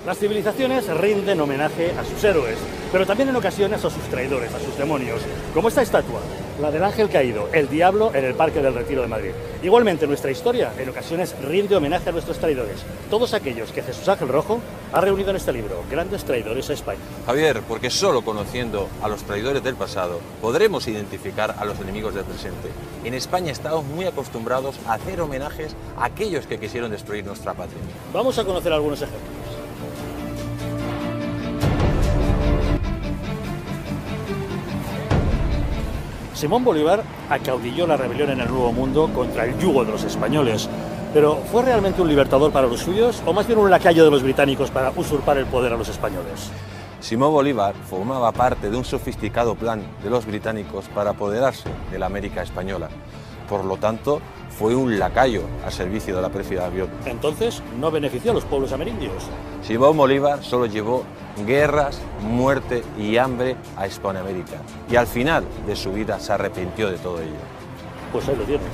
Las civilizaciones rinden homenaje a sus héroes, pero también en ocasiones a sus traidores, a sus demonios, como esta estatua, la del ángel caído, el diablo en el Parque del Retiro de Madrid. Igualmente, nuestra historia en ocasiones rinde homenaje a nuestros traidores, todos aquellos que Jesús Ángel Rojo ha reunido en este libro, Grandes Traidores a España. Javier, porque solo conociendo a los traidores del pasado podremos identificar a los enemigos del presente. En España estamos muy acostumbrados a hacer homenajes a aquellos que quisieron destruir nuestra patria. Vamos a conocer algunos ejemplos. Simón Bolívar acaudilló la rebelión en el Nuevo Mundo contra el yugo de los españoles. Pero, ¿fue realmente un libertador para los suyos o más bien un lacayo de los británicos para usurpar el poder a los españoles? Simón Bolívar formaba parte de un sofisticado plan de los británicos para apoderarse de la América española. Por lo tanto, fue un lacayo al servicio de la pérfida avión. Entonces, ¿no benefició a los pueblos amerindios? Simón Bolívar solo llevó guerras, muerte y hambre a Hispanoamérica. Y al final de su vida se arrepintió de todo ello. Pues ahí lo tienes.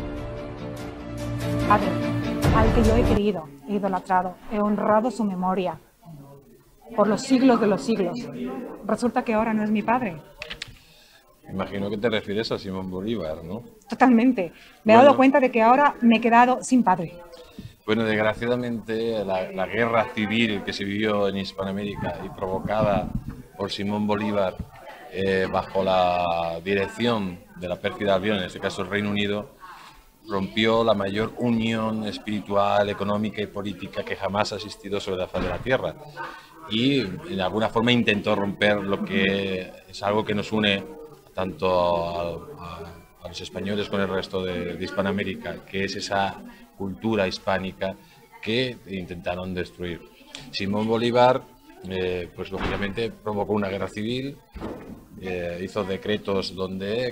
Padre, al que yo he querido, he idolatrado, he honrado su memoria por los siglos de los siglos. Resulta que ahora no es mi padre. Imagino que te refieres a Simón Bolívar, ¿no? Totalmente. Me he dado cuenta de que ahora me he quedado sin padre. Bueno, desgraciadamente la guerra civil que se vivió en Hispanoamérica y provocada por Simón Bolívar bajo la dirección de la pérfida avión, en este caso el Reino Unido, rompió la mayor unión espiritual, económica y política que jamás ha existido sobre la faz de la Tierra. Y de alguna forma intentó romper lo que es algo que nos une tanto a los españoles con el resto de Hispanoamérica, que es esa cultura hispánica que intentaron destruir. Simón Bolívar, pues lógicamente provocó una guerra civil, hizo decretos donde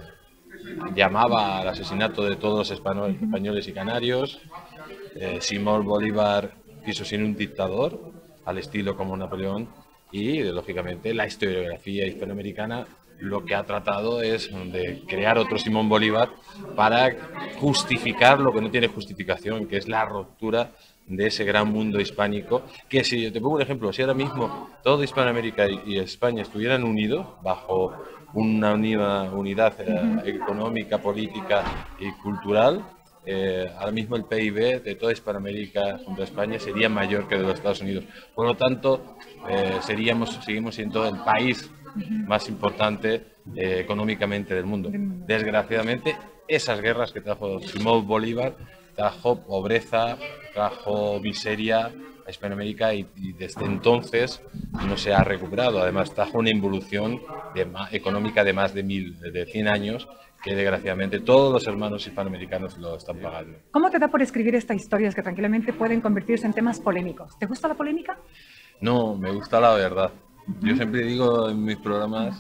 llamaba al asesinato de todos los españoles y canarios. Simón Bolívar quiso ser un dictador, al estilo como Napoleón, y lógicamente la historiografía hispanoamericana lo que ha tratado es de crear otro Simón Bolívar para justificar lo que no tiene justificación, que es la ruptura de ese gran mundo hispánico, que si te pongo un ejemplo, si ahora mismo toda Hispanoamérica y España estuvieran unidos bajo una unidad económica, política y cultural, ahora mismo el PIB de toda Hispanoamérica junto a España sería mayor que de los Estados Unidos. Por lo tanto, seguimos siendo el país más importante económicamente del mundo. Desgraciadamente, esas guerras que trajo Simón Bolívar trajo pobreza, trajo miseria a Hispanoamérica y desde entonces no se ha recuperado. Además, trajo una involución económica de más de 100 años que desgraciadamente todos los hermanos hispanoamericanos lo están pagando. ¿Cómo te da por escribir estas historias que tranquilamente pueden convertirse en temas polémicos? ¿Te gusta la polémica? No, me gusta la verdad. Yo siempre digo en mis programas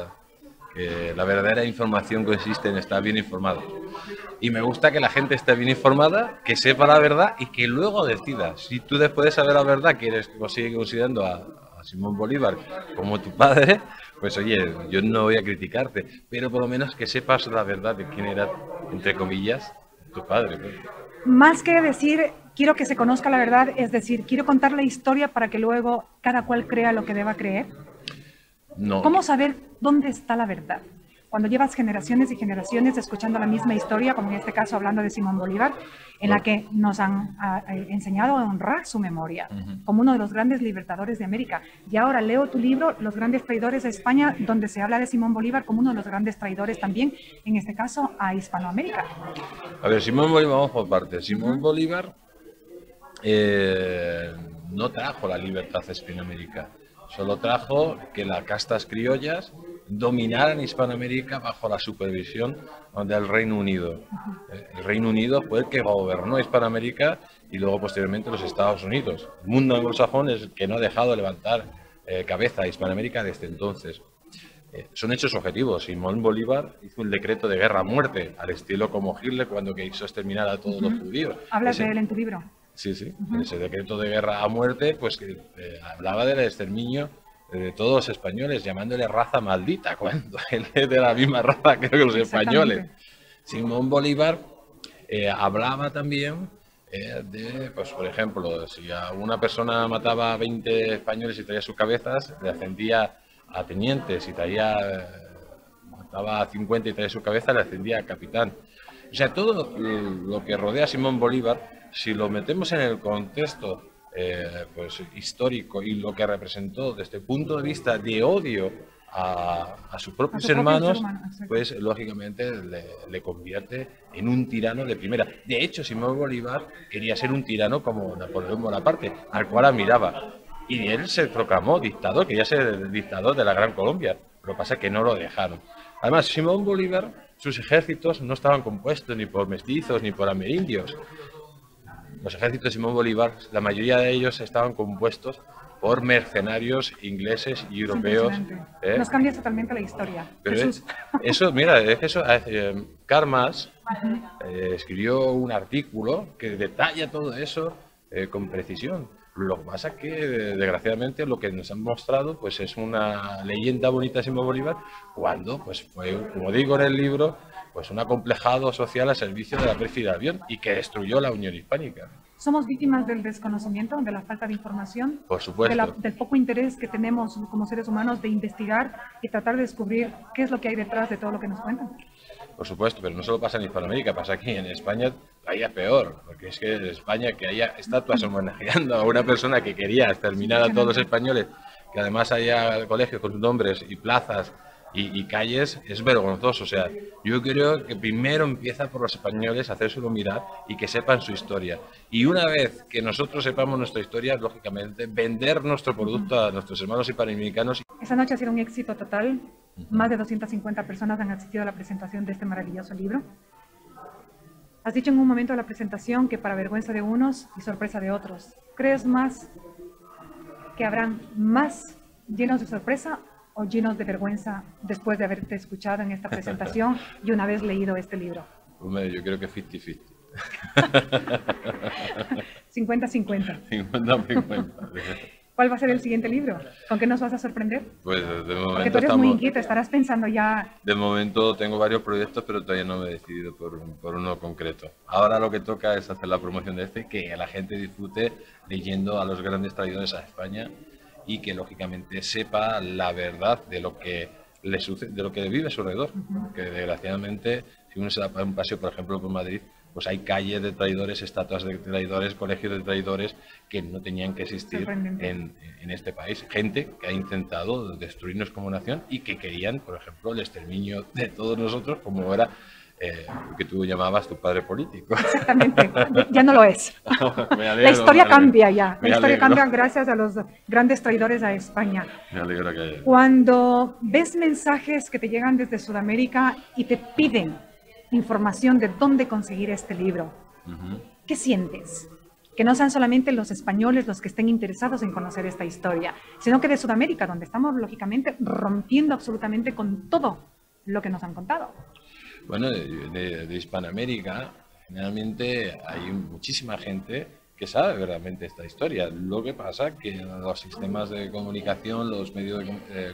que la verdadera información consiste en estar bien informado. Y me gusta que la gente esté bien informada, que sepa la verdad y que luego decida. Si tú después de saber la verdad sigues considerando a Simón Bolívar como tu padre, pues oye, yo no voy a criticarte, pero por lo menos que sepas la verdad de quién era, entre comillas, tu padre. Pues. Más que decir, quiero que se conozca la verdad, es decir, quiero contar la historia para que luego cada cual crea lo que deba creer. No. ¿Cómo saber dónde está la verdad? Cuando llevas generaciones y generaciones escuchando la misma historia, como en este caso hablando de Simón Bolívar, en la que nos han enseñado a honrar su memoria como uno de los grandes libertadores de América. Y ahora leo tu libro, Los grandes traidores de España, donde se habla de Simón Bolívar como uno de los grandes traidores también, en este caso a Hispanoamérica. A ver, Simón Bolívar, vamos por partes. Simón Bolívar no trajo la libertad a Hispanoamérica, solo trajo que las castas criollas dominaran Hispanoamérica bajo la supervisión del Reino Unido. El Reino Unido fue el que gobernó Hispanoamérica y luego posteriormente los Estados Unidos. El mundo anglosajón es el que no ha dejado de levantar cabeza a Hispanoamérica desde entonces. Son hechos objetivos. Simón Bolívar hizo un decreto de guerra a muerte, al estilo como Hitler cuando quiso exterminar a todos los judíos. ¿Hablas de él en tu libro? Sí, sí. Ese decreto de guerra a muerte pues hablaba del exterminio de todos los españoles, llamándole raza maldita, cuando él es de la misma raza que los españoles. Simón Bolívar hablaba también Pues por ejemplo, si a una persona mataba a 20 españoles y traía sus cabezas, le ascendía a teniente. Si mataba a 50 y traía su cabeza, le ascendía a capitán. O sea, todo lo que rodea a Simón Bolívar, si lo metemos en el contexto pues, histórico y lo que representó desde el punto de vista de odio a sus propios hermanos, pues lógicamente le convierte en un tirano de primera. De hecho, Simón Bolívar quería ser un tirano como Napoleón Bonaparte, al cual admiraba. Y él se proclamó dictador, quería ser el dictador de la Gran Colombia. Lo que pasa es que no lo dejaron. Además, Simón Bolívar, sus ejércitos no estaban compuestos ni por mestizos ni por amerindios. Los ejércitos de Simón Bolívar, la mayoría de ellos estaban compuestos por mercenarios ingleses y europeos. Nos cambia totalmente la historia. Pero eso, mira, Karl Marx escribió un artículo que detalla todo eso con precisión. Lo que pasa es que, desgraciadamente, lo que nos han mostrado pues es una leyenda bonita de Simón Bolívar, cuando pues fue, como digo en el libro, pues un acomplejado social al servicio de la pérfida Albión y que destruyó la Unión Hispánica. ¿Somos víctimas del desconocimiento, de la falta de información? Por supuesto. Del poco interés que tenemos como seres humanos de investigar y tratar de descubrir qué es lo que hay detrás de todo lo que nos cuentan? Por supuesto, pero no solo pasa en Hispanoamérica, pasa aquí en España, todavía peor, porque es que en España que haya estatuas homenajeando a una persona que quería exterminar a todos los españoles, que además haya colegios con sus nombres y plazas y calles, es vergonzoso. O sea, yo creo que primero empieza por los españoles a hacérselo mirar y que sepan su historia. Y una vez que nosotros sepamos nuestra historia, lógicamente, vender nuestro producto a nuestros hermanos hispanoamericanos. Esta noche ha sido un éxito total. Más de 250 personas han asistido a la presentación de este maravilloso libro. Has dicho en un momento de la presentación que para vergüenza de unos y sorpresa de otros. ¿Crees más que habrán más llenos de sorpresa o llenos de vergüenza después de haberte escuchado en esta presentación y una vez leído este libro? Hombre, yo creo que 50-50. 50-50. 50-50. ¿Cuál va a ser el siguiente libro? ¿Con qué nos vas a sorprender? Pues de momento porque tú eres muy inquieto, estarás pensando ya... De momento tengo varios proyectos, pero todavía no me he decidido por uno concreto. Ahora lo que toca es hacer la promoción de este, que la gente disfrute leyendo a los grandes traidores a España y que lógicamente sepa la verdad de lo que le sucede, de lo que vive a su alrededor. Que desgraciadamente, si uno se da un paseo, por ejemplo, por Madrid, pues hay calles de traidores, estatuas de traidores, colegios de traidores que no tenían que existir en este país. Gente que ha intentado destruirnos como nación y que querían, por ejemplo, el exterminio de todos nosotros, como era que tú llamabas tu padre político. Exactamente, ya no lo es. La historia cambia ya, la historia cambia gracias a los grandes traidores a España. Me alegro que haya. Cuando ves mensajes que te llegan desde Sudamérica y te piden información de dónde conseguir este libro, ¿qué sientes? Que no sean solamente los españoles los que estén interesados en conocer esta historia, sino que de Sudamérica, donde estamos lógicamente rompiendo absolutamente con todo lo que nos han contado. Bueno, de Hispanoamérica, generalmente hay muchísima gente que sabe verdaderamente esta historia. Lo que pasa es que los sistemas de comunicación, los medios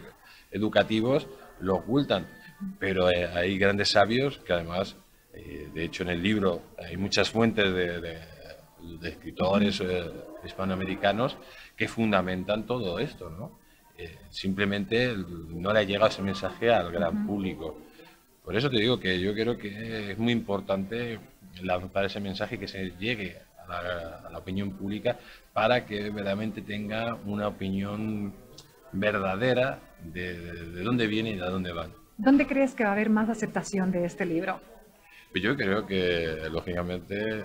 educativos lo ocultan. Pero hay grandes sabios que además, de hecho en el libro hay muchas fuentes de escritores hispanoamericanos que fundamentan todo esto, ¿no? Simplemente no le llega ese mensaje al gran público. Por eso te digo que yo creo que es muy importante lanzar ese mensaje y que se llegue a la opinión pública para que verdaderamente tenga una opinión verdadera de dónde viene y de dónde van. ¿Dónde crees que va a haber más aceptación de este libro? Pues yo creo que, lógicamente,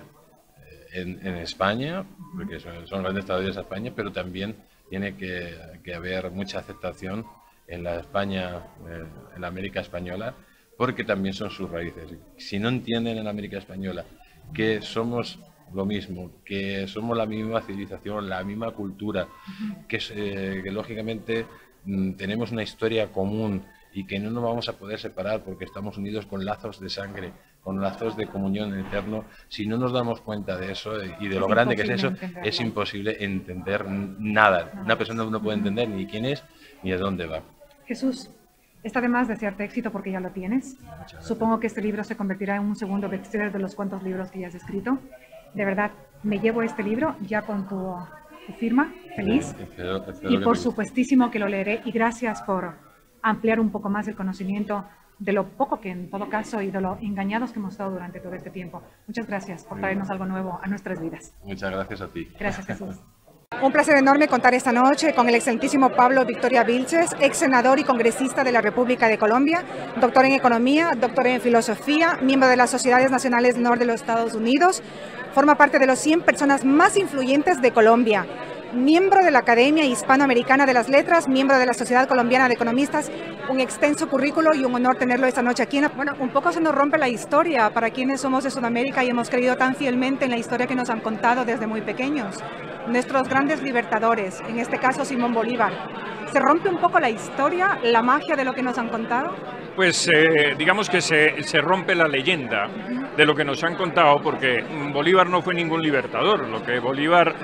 en España, porque son grandes traidores a España, pero también tiene que haber mucha aceptación en la España, en la América española, porque también son sus raíces. Si no entienden en la América española que somos lo mismo, que somos la misma civilización, la misma cultura, que lógicamente tenemos una historia común y que no nos vamos a poder separar porque estamos unidos con lazos de sangre, con lazos de comunión eterno. Si no nos damos cuenta de eso y de lo grande que es eso, es imposible entender nada. Una persona no puede entender ni quién es ni a dónde va. Jesús, está de más desearte éxito porque ya lo tienes. Supongo que este libro se convertirá en un segundo bestseller de los cuantos libros que ya has escrito. de verdad, me llevo este libro ya con tu firma, feliz. Y por supuestísimo que lo leeré. Y gracias por ampliar un poco más el conocimiento de lo poco que en todo caso y de lo engañados que hemos estado durante todo este tiempo. Muchas gracias por traernos algo nuevo a nuestras vidas. Muchas gracias a ti. Gracias, Jesús. Un placer enorme contar esta noche con el excelentísimo Pablo Victoria Vilches, ex senador y congresista de la República de Colombia, doctor en Economía, doctor en Filosofía, miembro de las Sociedades Nacionales del Norte de los Estados Unidos, forma parte de los 100 personas más influyentes de Colombia, miembro de la Academia Hispanoamericana de las Letras, miembro de la Sociedad Colombiana de Economistas, un extenso currículo y un honor tenerlo esta noche aquí. Bueno, un poco se nos rompe la historia para quienes somos de Sudamérica y hemos creído tan fielmente en la historia que nos han contado desde muy pequeños. Nuestros grandes libertadores, en este caso Simón Bolívar. ¿Se rompe un poco la historia, la magia de lo que nos han contado? Pues digamos que se rompe la leyenda de lo que nos han contado, porque Bolívar no fue ningún libertador. Lo que Bolívar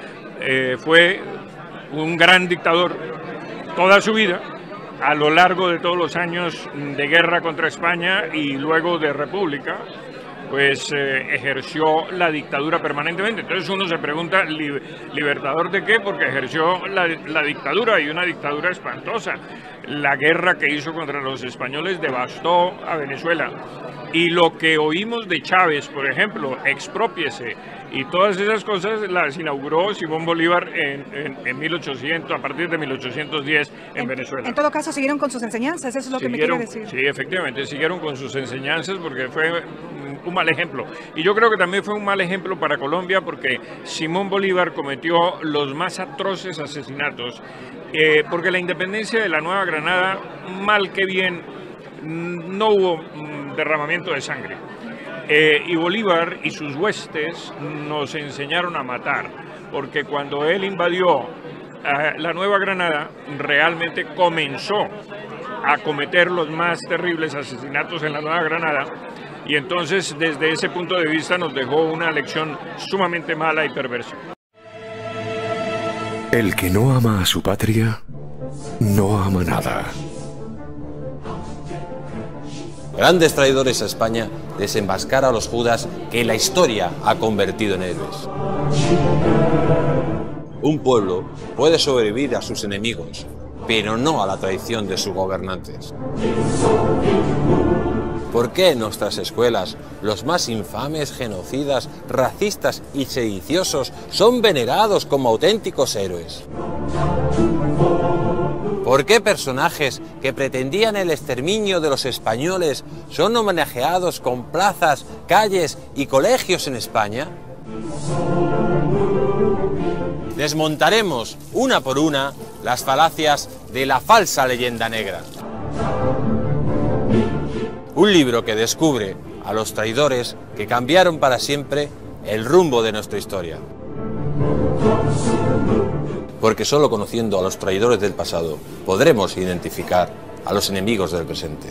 fue un gran dictador toda su vida, a lo largo de todos los años de guerra contra España y luego de república, pues ejerció la dictadura permanentemente. Entonces uno se pregunta, ¿libertador de qué? Porque ejerció la dictadura, y una dictadura espantosa. La guerra que hizo contra los españoles devastó a Venezuela. Y lo que oímos de Chávez, por ejemplo, exprópiese, y todas esas cosas las inauguró Simón Bolívar en 1800, a partir de 1810 en Venezuela. En todo caso, siguieron con sus enseñanzas, eso es lo que me quiere decir. Sí, efectivamente, siguieron con sus enseñanzas porque fue un mal ejemplo. Y yo creo que también fue un mal ejemplo para Colombia, porque Simón Bolívar cometió los más atroces asesinatos, porque la independencia de la Nueva Granada, mal que bien, no hubo derramamiento de sangre. Y Bolívar y sus huestes nos enseñaron a matar, porque cuando él invadió la Nueva Granada, realmente comenzó a cometer los más terribles asesinatos en la Nueva Granada, y entonces desde ese punto de vista nos dejó una lección sumamente mala y perversa. El que no ama a su patria, no ama nada. Grandes traidores a España, desenmascar a los Judas que la historia ha convertido en héroes. Un pueblo puede sobrevivir a sus enemigos, pero no a la traición de sus gobernantes. ¿Por qué en nuestras escuelas los más infames, genocidas, racistas y sediciosos son venerados como auténticos héroes? ¿Por qué personajes que pretendían el exterminio de los españoles son homenajeados con plazas, calles y colegios en España? Desmontaremos una por una las falacias de la falsa leyenda negra. Un libro que descubre a los traidores que cambiaron para siempre el rumbo de nuestra historia. Porque solo conociendo a los traidores del pasado podremos identificar a los enemigos del presente.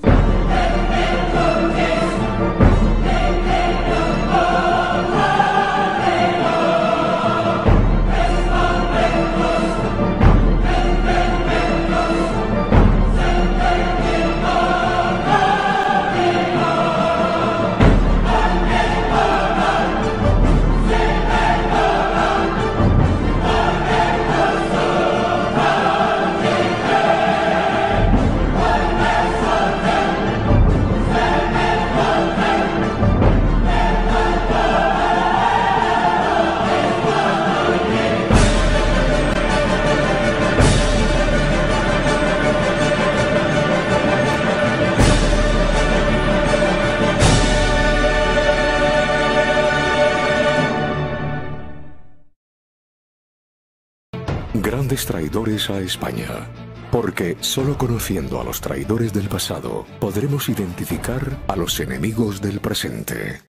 Grandes traidores a España. Porque solo conociendo a los traidores del pasado podremos identificar a los enemigos del presente.